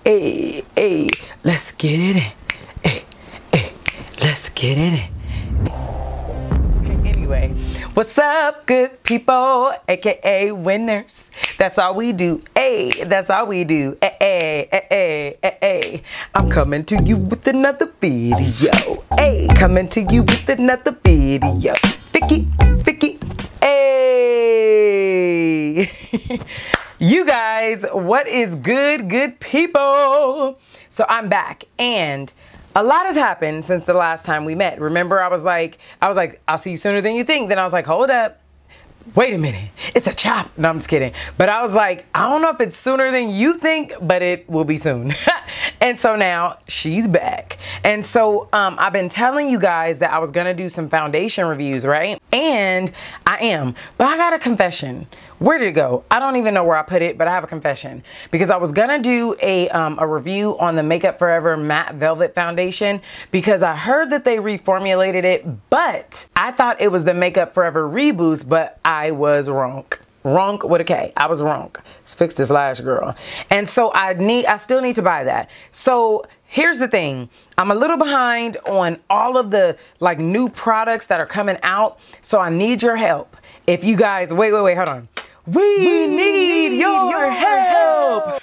Hey, hey, let's get it in. Hey, hey, let's get it in. Okay, anyway, what's up, good people, aka winners? That's all we do. Hey, that's all we do. Hey, hey, hey, hey, hey. I'm coming to you with another video. Hey, coming to you with another video. Vicky, hey. You guys, what is good people? So I'm back, and a lot has happened since the last time we met. Remember, I was like, I'll see you sooner than you think. Then I was like, hold up. Wait a minute, it's a chop. No, I'm just kidding. But I was like, I don't know if it's sooner than you think, but it will be soon. And so now she's back. And so I've been telling you guys that I was gonna do some foundation reviews, right? And I am, but I got a confession. Where did it go? I don't even know where I put it, but I have a confession. Because I was gonna do a review on the Makeup Forever Matte Velvet Foundation because I heard that they reformulated it, but I thought it was the Makeup Forever Reboost, but I was wrong. Wrong with a K. I was wrong. Let's fix this lash, girl. And so I still need to buy that. So here's the thing. I'm a little behind on all of the like new products that are coming out. So I need your help. If you guys, wait, hold on. We need your help.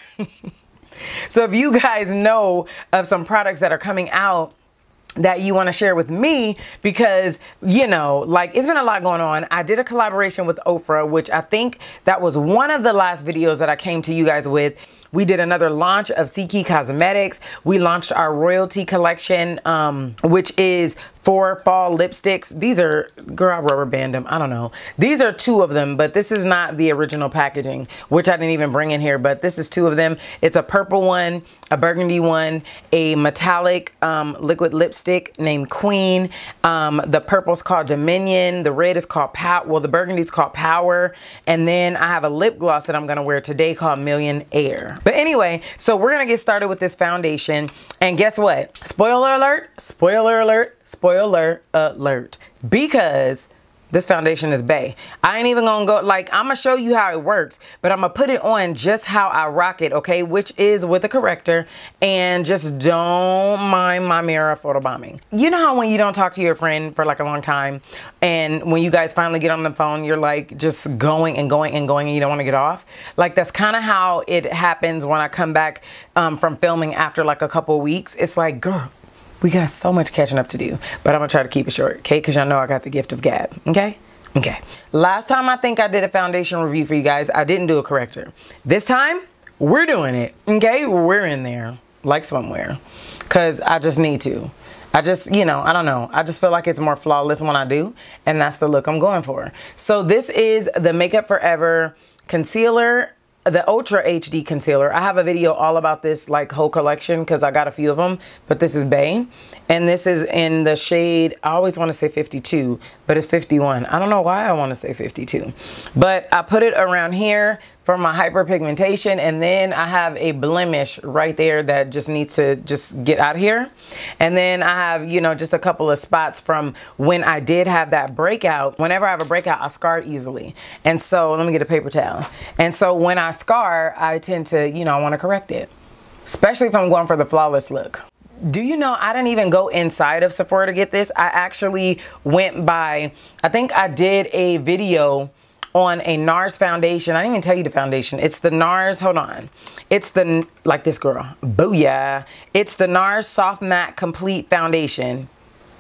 So if you guys know of some products that are coming out that you want to share with me, because, you know, like it's been a lot going on. I did a collaboration with Ofra, which I think that was one of the last videos that I came to you guys with. We did another launch of CKey Cosmetics. We launched our Royalty collection, which is 4 fall lipsticks. These are, girl, I rubber band them. I don't know. These are 2 of them, but this is not the original packaging, which I didn't even bring in here, but this is 2 of them. It's a purple one, a burgundy one, a metallic liquid lipstick named Queen. The purple's called Dominion. The red is called well, the burgundy's called Power. And then I have a lip gloss that I'm gonna wear today called Millionaire. But anyway, so we're gonna get started with this foundation, and guess what? Spoiler alert, spoiler alert, spoiler alert, because this foundation is bae. I ain't even gonna go, like, I'm gonna show you how it works, but I'm gonna put it on just how I rock it, okay? Which is with a corrector, and just don't mind my mirror photobombing. You know how when you don't talk to your friend for like a long time, and when you guys finally get on the phone, you're like just going and going and going and you don't wanna get off? Like that's kinda how it happens when I come back from filming after like a couple weeks. It's like, girl, we got so much catching up to do, but I'm gonna try to keep it short, okay? Because y'all know I got the gift of gab, okay? Okay. Last time I think I did a foundation review for you guys, I didn't do a corrector. This time, we're doing it, okay? We're in there, like somewhere, because I just need to. I just, you know, I don't know. I just feel like it's more flawless when I do, and that's the look I'm going for. So this is the Makeup Forever Concealer, the Ultra HD Concealer. I have a video all about this like whole collection because I got a few of them, but this is bae. And this is in the shade, I always want to say 52, but it's 51. I don't know why I want to say 52. But I put it around here for my hyperpigmentation, and then I have a blemish right there that just needs to just get out of here. And then I have, you know, just a couple of spots from when I did have that breakout. Whenever I have a breakout, I scar easily. And so, let me get a paper towel. And so when I scar, I tend to, you know, I want to correct it. Especially if I'm going for the flawless look. Do you know I didn't even go inside of Sephora to get this? I actually went by, I think I did a video on a NARS foundation. I didn't even tell you the foundation. It's the NARS, hold on. It's the, like this girl, booyah. It's the NARS Soft Matte Complete Foundation.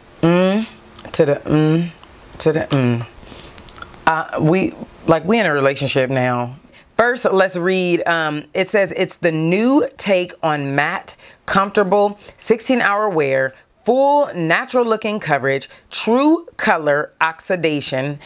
We in a relationship now. First, let's read, it says it's the new take on matte, comfortable, 16-hour wear, full natural looking coverage, true color oxidation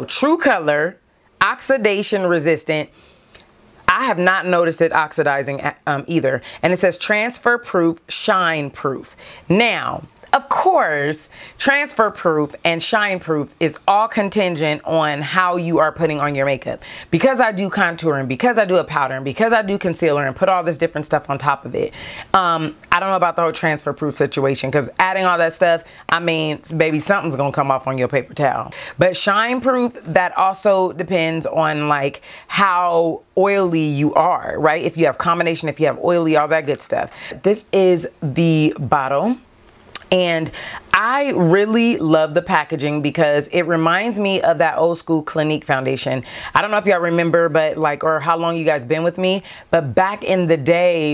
resistant. I have not noticed it oxidizing either. And it says transfer proof, shine proof. Now, Of course, transfer proof and shine proof is all contingent on how you are putting on your makeup. Because I do contouring, because I do a powder, and because I do concealer and put all this different stuff on top of it. I don't know about the whole transfer proof situation, because adding all that stuff, I mean, baby, something's gonna come off on your paper towel. But shine proof, that also depends on like how oily you are, right? If you have combination, if you have oily, all that good stuff. This is the bottle. And I really love the packaging because it reminds me of that old school Clinique foundation. I don't know if y'all remember, but like, or how long you guys been with me, but back in the day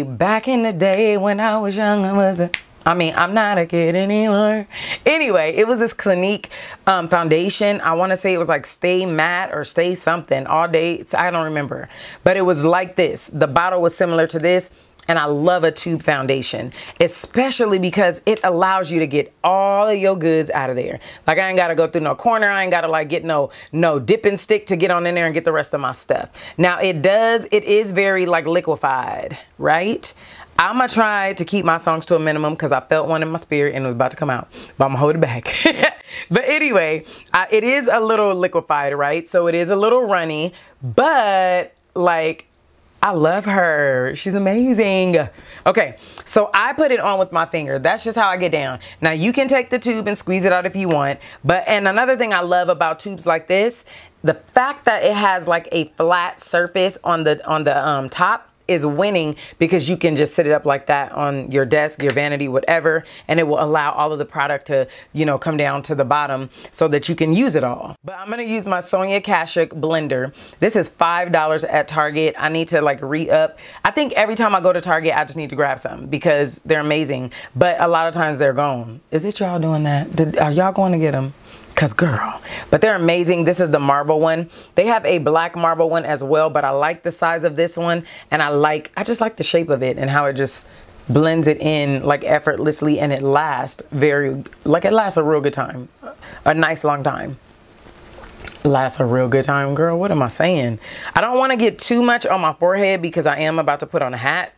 when I was young, I'm not a kid anymore. Anyway, it was this Clinique foundation. I want to say it was like Stay Matte or Stay something all day. I don't remember, but it was like this. The bottle was similar to this. And I love a tube foundation, especially because it allows you to get all of your goods out of there. Like I ain't got to go through no corner. I ain't got to like get no dipping stick to get on in there and get the rest of my stuff. Now it is very like liquefied, right? I'm going to try to keep my songs to a minimum because I felt one in my spirit and it was about to come out, but I'm going to hold it back. But anyway, it is a little liquefied, right? So it is a little runny, but like, I love her. She's amazing. Okay, so I put it on with my finger. That's just how I get down. Now you can take the tube and squeeze it out if you want. And another thing I love about tubes like this, the fact that it has like a flat surface on the top is winning, because you can just sit it up like that on your desk, your vanity, whatever, and it will allow all of the product to, you know, come down to the bottom so that you can use it all. But I'm gonna use my Sonia Kashuk blender. This is $5 at Target. I need to like re-up. I think every time I go to Target, I just need to grab some because they're amazing, but a lot of times they're gone. Is it y'all doing that? Are y'all going to get them? Cause girl, but they're amazing. This is the marble one. They have a black marble one as well, but I like the size of this one, and I just like the shape of it and how it just blends it in like effortlessly, and it lasts it lasts a real good time, a nice long time. Lasts a real good time, girl. What am I saying? I don't want to get too much on my forehead because I am about to put on a hat,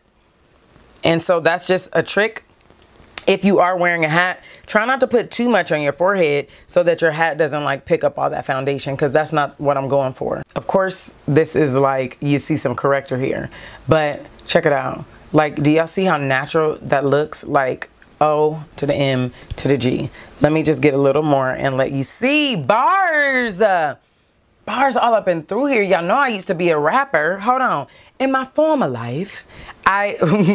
and so that's just a trick. If you are wearing a hat, try not to put too much on your forehead so that your hat doesn't like pick up all that foundation, because that's not what I'm going for. Of course, this is like, you see some corrector here, but check it out. Like, do y'all see how natural that looks? Like O to the M to the G. Let me just get a little more and let you see bars. Bars all up and through here. Y'all know I used to be a rapper. Hold on. In my former life, I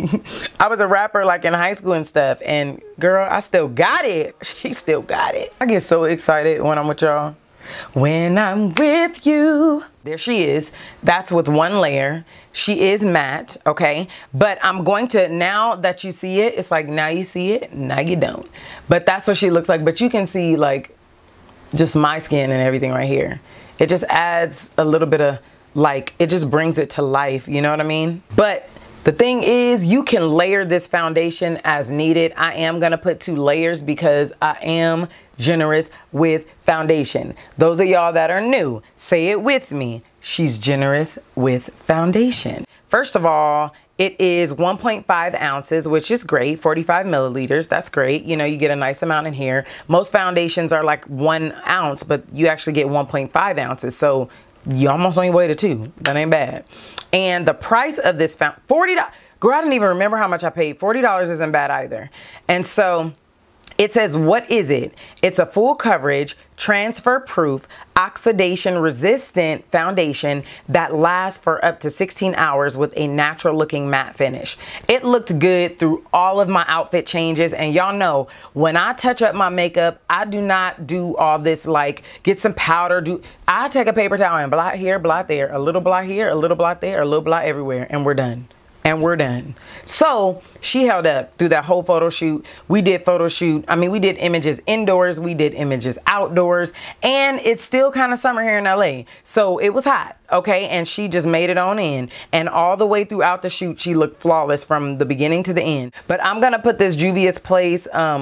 was a rapper like in high school and stuff. And girl, I still got it. She still got it. I get so excited when I'm with y'all. When I'm with you. There she is. That's with one layer. She is matte, okay? But I'm going to, now that you see it, it's like now you see it, now you don't. But that's what she looks like. But you can see like just my skin and everything right here. It just adds a little bit of like, it just brings it to life, you know what I mean? But the thing is, you can layer this foundation as needed. I am gonna put 2 layers because I am generous with foundation. Those of y'all that are new, say it with me. She's generous with foundation. First of all, it is 1.5 ounces, which is great. 45 milliliters, that's great. You know, you get a nice amount in here. Most foundations are like 1 ounce, but you actually get 1.5 ounces. So you almost on your way to 2. That ain't bad. And the price of this $40. Girl, I didn't even remember how much I paid. $40 isn't bad either. And so it says, what is it? It's a full coverage, transfer proof, oxidation resistant foundation that lasts for up to 16 hours with a natural looking matte finish. It looked good through all of my outfit changes. And y'all know when I touch up my makeup, I do not do all this like get some powder. I take a paper towel and blot here, blot there, a little blot here, a little blot there, a little blot everywhere, and we're done. And we're done. So she held up through that whole photo shoot. We did photo shoot. I mean, we did images indoors. We did images outdoors. And it's still kind of summer here in LA. So it was hot. Okay. And she just made it on in. And all the way throughout the shoot, she looked flawless from the beginning to the end. But I'm going to put this Juvia's Place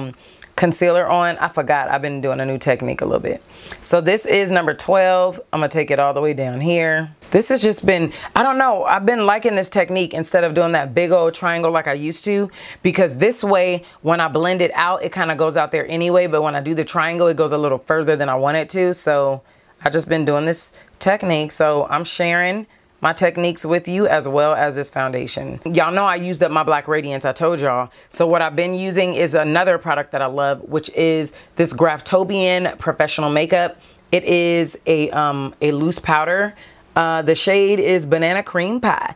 concealer on. I forgot. I've been doing a new technique a little bit. So this is number 12. I'm going to take it all the way down here. This has just been, I don't know, I've been liking this technique instead of doing that big old triangle like I used to, because this way, when I blend it out, it kind of goes out there anyway, but when I do the triangle, it goes a little further than I want it to. So I've just been doing this technique. So I'm sharing my techniques with you as well as this foundation. Y'all know I used up my Black Radiance, I told y'all. So what I've been using is another product that I love, which is this Graftobian Professional Makeup. It is a loose powder. The shade is Banana Cream Pie.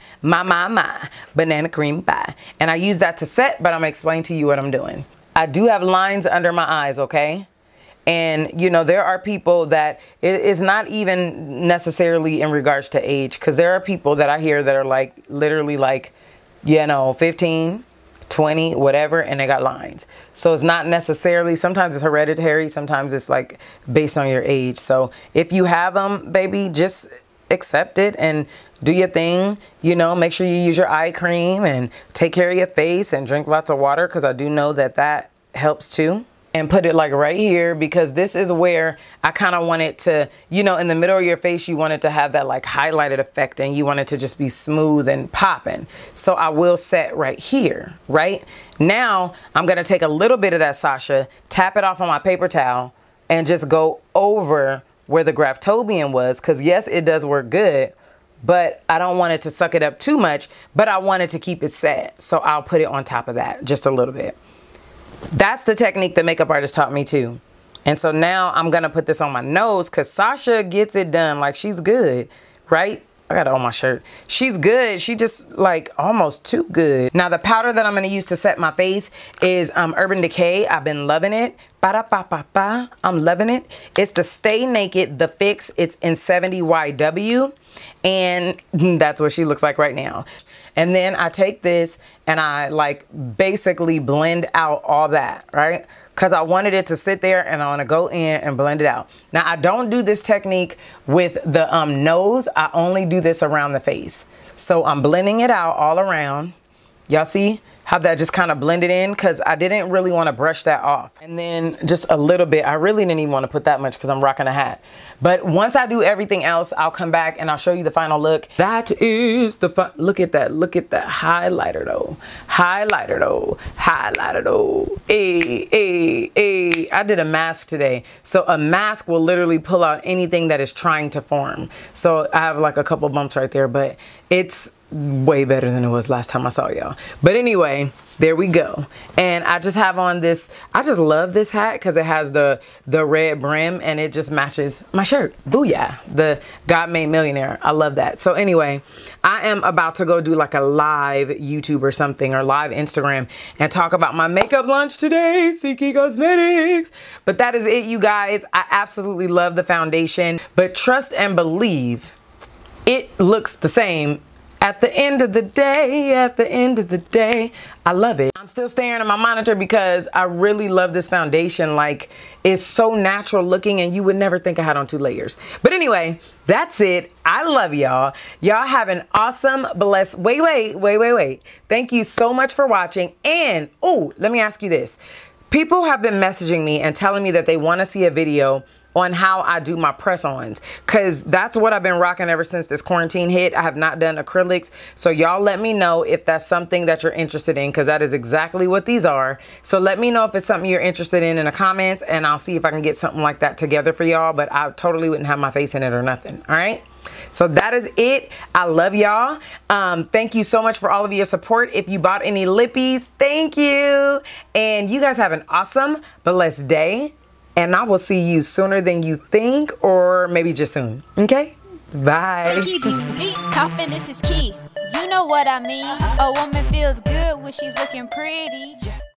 My, Banana Cream Pie. And I use that to set, but I'm gonna explain to you what I'm doing. I do have lines under my eyes, okay? And, you know, there are people that it is not even necessarily in regards to age, because there are people that I hear that are like, literally like, you know, 15, 20, whatever, and they got lines. So it's not necessarily, sometimes it's hereditary, sometimes it's like based on your age. So if you have them, baby, just accept it and do your thing. You know, make sure you use your eye cream and take care of your face and drink lots of water, because I do know that that helps too. And put it like right here, because this is where I kind of want it to, you know, in the middle of your face, you want it to have that like highlighted effect, and you want it to just be smooth and popping. So I will set right here, right? Now I'm going to take a little bit of that Sacha, tap it off on my paper towel, and just go over where the Graftobian was, because yes, it does work good, but I don't want it to suck it up too much, but I wanted to keep it set. So I'll put it on top of that just a little bit. That's the technique the makeup artist taught me too. And so now I'm gonna put this on my nose, because Sacha gets it done. Like, she's good, right? I got it on my shirt. She's good. She just like almost too good. Now the powder that I'm gonna use to set my face is Urban Decay. I've been loving it. Ba-da-ba-ba-ba. I'm loving it. It's the Stay Naked, the Fix. It's in 70YW. And that's what she looks like right now. And then I take this and I like basically blend out all that, right? Because I wanted it to sit there, and I want to go in and blend it out. Now, I don't do this technique with the nose. I only do this around the face. So I'm blending it out all around. Y'all see how that just kind of blended in? Because I didn't really want to brush that off. And then just a little bit. I really didn't even want to put that much because I'm rocking a hat. But once I do everything else, I'll come back and I'll show you the final look. That is the look at that. Look at that highlighter though. Highlighter though. Highlighter though. Hey, hey, hey. I did a mask today. So a mask will literally pull out anything that is trying to form. So I have like a couple bumps right there, but it's way better than it was last time I saw y'all. But anyway, there we go. And I just have on this, I just love this hat because it has the red brim and it just matches my shirt. Booyah. The God Made Millionaire. I love that. So anyway, I am about to go do like a live YouTube or something, or live Instagram, and talk about my makeup lunch today, CK Cosmetics. But that is it, you guys. I absolutely love the foundation, but trust and believe it looks the same. At the end of the day, I love it. I'm still staring at my monitor because I really love this foundation. Like, it's so natural looking and you would never think I had on 2 layers. But anyway, that's it. I love y'all. Y'all have an awesome, blessed, wait. Thank you so much for watching. And, oh, let me ask you this. People have been messaging me and telling me that they want to see a video on how I do my press-ons, because that's what I've been rocking ever since this quarantine hit. I have not done acrylics, so y'all let me know if that's something that you're interested in, because that is exactly what these are. So let me know if it's something you're interested in the comments, and I'll see if I can get something like that together for y'all, but I totally wouldn't have my face in it or nothing, all right? So that is it. I love y'all. Thank you so much for all of your support. If you bought any lippies, thank you. And you guys have an awesome, blessed day. And I will see you sooner than you think, or maybe just soon. Okay? Bye. Confidence is key. You know what I mean. A woman feels good when she's looking pretty.